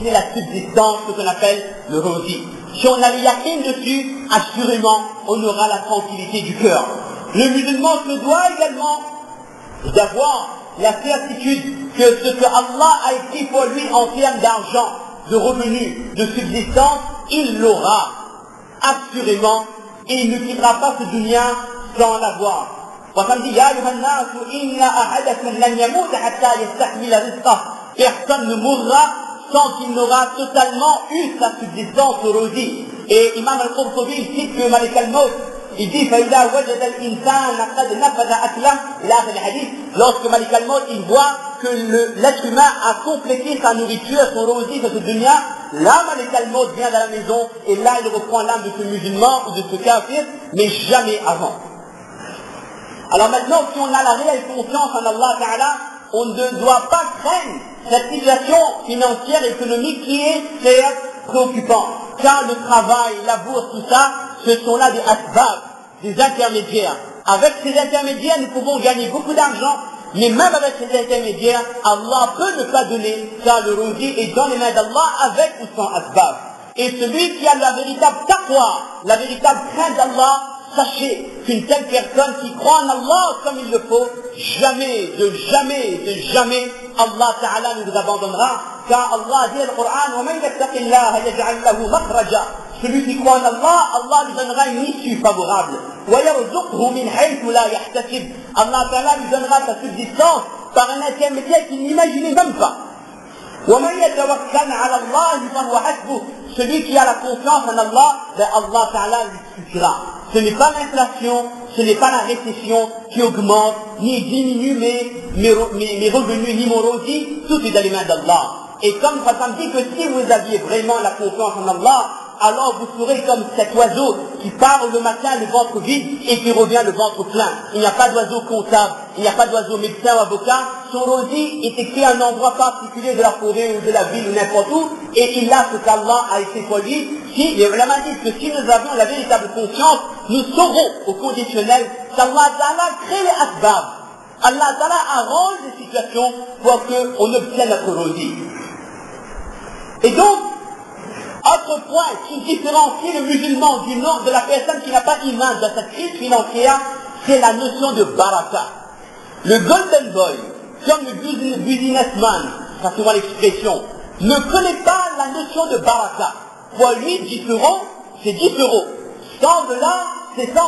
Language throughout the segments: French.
continuer la subsistance, ce qu'on appelle le rosy. Si on a le yakin dessus, assurément, on aura la tranquillité du cœur. Le musulman se doit également d'avoir la certitude que ce que Allah a écrit pour lui en termes d'argent, de revenus, de subsistance, il l'aura assurément et il ne quittera pas ce dunya sans l'avoir. Personne ne mourra sans qu'il n'aura totalement eu sa subsistance au rosy. Et Imam al-Qurtubi cite que Malik al-Maut, il dit lorsque Malik al-Maut il voit que l'être humain a complété sa nourriture, son rosy de ce dunya, là Malik al-Maut vient dans la maison et là il reprend l'âme de ce musulman ou de ce kafir, mais jamais avant. Alors maintenant, si on a la réelle confiance en Allah Ta'ala, on ne doit pas craindre cette situation financière et économique qui est très préoccupante. Car le travail, la bourse, tout ça, ce sont là des asbab, des intermédiaires. Avec ces intermédiaires, nous pouvons gagner beaucoup d'argent, mais même avec ces intermédiaires, Allah peut ne pas donner, car le rosy est dans les mains d'Allah avec ou sans asbab. Et celui qui a la véritable taqwa, la véritable crainte d'Allah, sachez qu'une telle personne qui croit en Allah comme il le faut, jamais, Allah Ta'ala ne nous abandonnera, car Allah dit dans le Coran, celui qui croit en Allah, Allah lui donnera une issue favorable. Allah Ta'ala lui donnera sa subsistance par un intermédiaire qu'il n'imaginait même pas. Celui qui a la confiance en Allah, Allah Ta'ala lui suffira. Ce n'est pas l'inflation, ce n'est pas la récession qui augmente, ni diminue mes revenus, ni mon rosy, tout est dans les mains d'Allah. Et comme ça me dit que si vous aviez vraiment la confiance en Allah, alors vous serez comme cet oiseau qui part le matin le ventre vide et qui revient le ventre plein. Il n'y a pas d'oiseau comptable, il n'y a pas d'oiseau médecin ou avocat. Son rosy est écrit à un endroit particulier de la forêt ou de la ville ou n'importe où, et il a ce qu'Allah a été pour lui. Si, les ulama disent que si nous avions la véritable confiance, nous saurons au conditionnel qu'Allah Ta'ala crée les asbab. Allah Ta'ala arrange les situations pour qu'on obtienne notre rosy. Et donc, autre point qui différencie le musulman du nord de la personne qui n'a pas iman dans cette crise financière, c'est la notion de baraka. Le golden boy, comme le businessman, ça souvent l'expression, ne connaît pas la notion de baraka. Pour lui, 10 euros, c'est 10 euros. 100 $, c'est 100 $.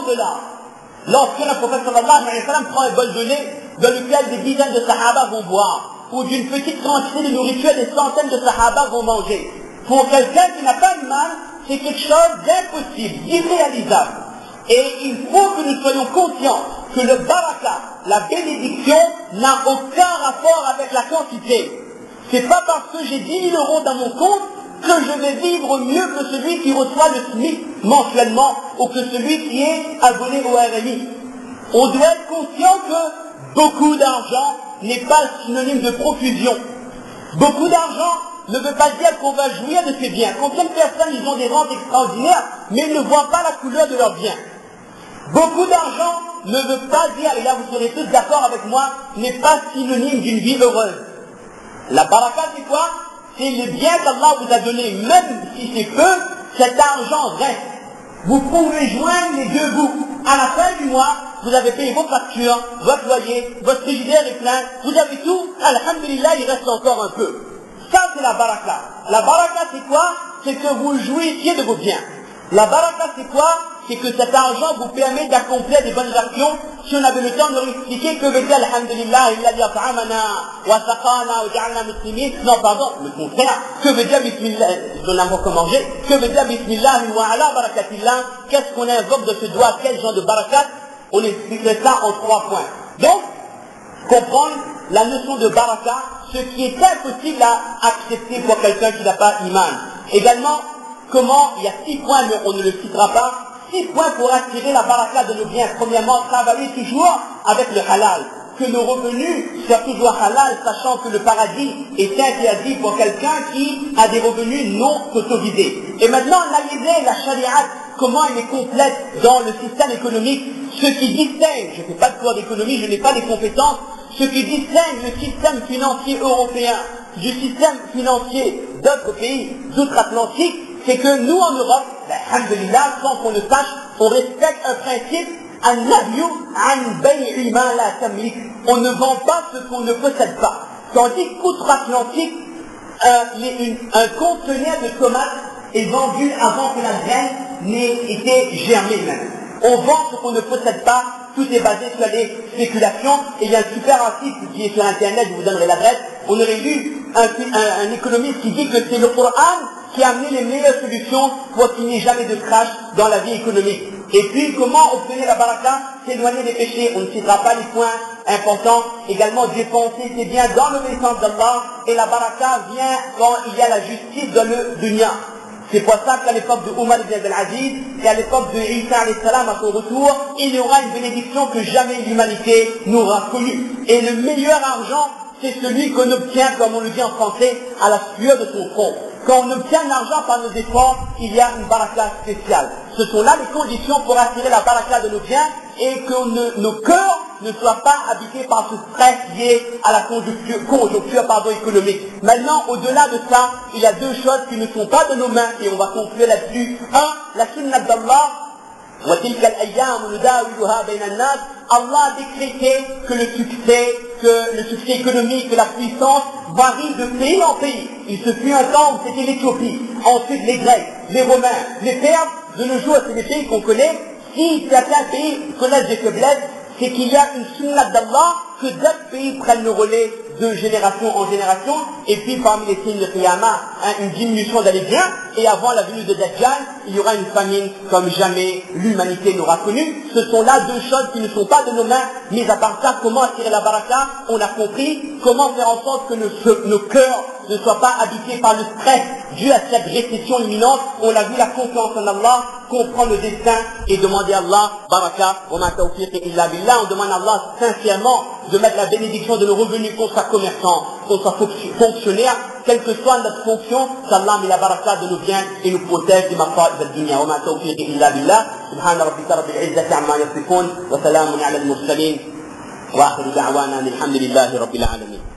Lorsque le prophète sallallahu alayhi wa sallam prend un bol de lait dans lequel des dizaines de sahaba vont boire, ou d'une petite quantité de nourriture, des centaines de sahaba vont manger, pour quelqu'un qui n'a pas de mal, c'est quelque chose d'impossible, d'irréalisable. Et il faut que nous soyons conscients que le baraka, la bénédiction, n'a aucun rapport avec la quantité. C'est pas parce que j'ai 10 000 euros dans mon compte que je vais vivre mieux que celui qui reçoit le SMIC mensuellement ou que celui qui est abonné au RMI. On doit être conscient que beaucoup d'argent n'est pas synonyme de profusion. Beaucoup d'argent ne veut pas dire qu'on va jouir de ses biens. Combien de personnes ils ont des rentes extraordinaires, mais ils ne voient pas la couleur de leurs biens. Beaucoup d'argent ne veut pas dire, et là vous serez tous d'accord avec moi, n'est pas synonyme d'une vie heureuse. La baraka c'est quoi? C'est le bien qu'Allah vous a donné, même si c'est peu, cet argent reste. Vous pouvez joindre les deux bouts. À la fin du mois, vous avez payé vos factures, votre loyer, votre frigidaire est plein, vous avez tout, alhamdulillah, il reste encore un peu. Ça, c'est la baraka. La baraka, c'est quoi? C'est que vous jouissiez de vos biens. La baraka, c'est quoi? C'est que cet argent vous permet d'accomplir des bonnes actions. Si on avait le temps de leur expliquer que veut dire alhamdulillah, illallah ta'amana, wa saqana, wa ja'alna muslimin. Non, pardon, le contraire. Que veut dire bismillah, on a encore manger. Que veut dire bismillah, wa ala barakatillah. Qu'est-ce qu'on invoque de ce doigt? Quel genre de barakat? On expliquerait ça en 3 points. Donc, comprendre la notion de baraka, ce qui est impossible à accepter pour quelqu'un qui n'a pas iman. Également, comment, il y a 6 points, mais on ne le citera pas, 6 points pour attirer la baraka de nos biens. Premièrement, travailler toujours avec le halal. Que nos revenus soient toujours halal, sachant que le paradis est interdit pour quelqu'un qui a des revenus non autorisés. Et maintenant, analyser la charia, comment elle est complète dans le système économique, ce qui distingue, je ne fais pas de cours d'économie, je n'ai pas les compétences, ce qui distingue le système financier européen du système financier d'autres pays d'outre-Atlantique, c'est que nous en Europe, alhamdulillah, sans qu'on le sache, on respecte un principe, on ne vend pas ce qu'on ne possède pas. Tandis qu'outre-Atlantique, un conteneur de tomates est vendu avant que la graine n'ait été germée même. On vend ce qu'on ne possède pas, tout est basé sur les spéculations, et il y a un super article qui est sur internet, je vous donnerai l'adresse, on aurait lu un économiste qui dit que c'est le Coran qui a amené les meilleures solutions pour qu'il n'y ait jamais de crash dans la vie économique. Et puis, comment obtenir la baraka? S'éloigner des péchés. On ne citera pas les points importants. Également, dépenser ses biens dans l'obéissance d'Allah. Et la baraka vient quand il y a la justice dans le dunya. C'est pour ça qu'à l'époque de Omar ibn Abdel-Aziz et à l'époque de Isa alayhi salam à son retour, il y aura une bénédiction que jamais l'humanité n'aura connue. Et le meilleur argent, c'est celui qu'on obtient, comme on le dit en français, à la sueur de son front. Quand on obtient l'argent par nos efforts, il y a une baraka spéciale. Ce sont là les conditions pour attirer la baraka de nos biens et que nos cœurs ne soient pas habités par ce stress lié à la conjoncture économique. Maintenant, au-delà de ça, il y a deux choses qui ne sont pas de nos mains et on va conclure là-dessus. Un, la sunnah d'Allah. Allah a décrété que le succès économique, que la puissance varie de pays en pays. Il se fut un temps où c'était l'Éthiopie, ensuite les Grecs, les Romains, les Perses. De nos jours, c'est des pays qu'on connaît. Si certains pays connaissent des faiblesses, c'est qu'il y a une sunnah d'Allah que d'autres pays prennent le relais de génération en génération, et puis parmi les signes de Qiyamah, une diminution d'aller bien, et avant la venue de Dajjal, il y aura une famine comme jamais l'humanité n'aura connue. Ce sont là deux choses qui ne sont pas de nos mains, mais à part ça, comment attirer la baraka? On a compris comment faire en sorte que nos cœurs ne soient pas habités par le stress dû à cette récession imminente. On a vu la confiance en Allah, comprendre le destin et demander à Allah, baraka, wa ma tawfiq illa billah. On demande à Allah sincèrement de mettre la bénédiction de nos revenus, qu'on soit commerçant, qu'on soit fonctionnaire, quelle que soit notre fonction, qu'Allah met la baraka de nos biens et nous protège du mafa'id al-dunya. Wa ma tawfiq illa billah. Subhana rabbika rabbil izzati amma yasifun wa salamun ala al-mursalin wa akhiru da'wana alhamdulillahi rabbil alamin.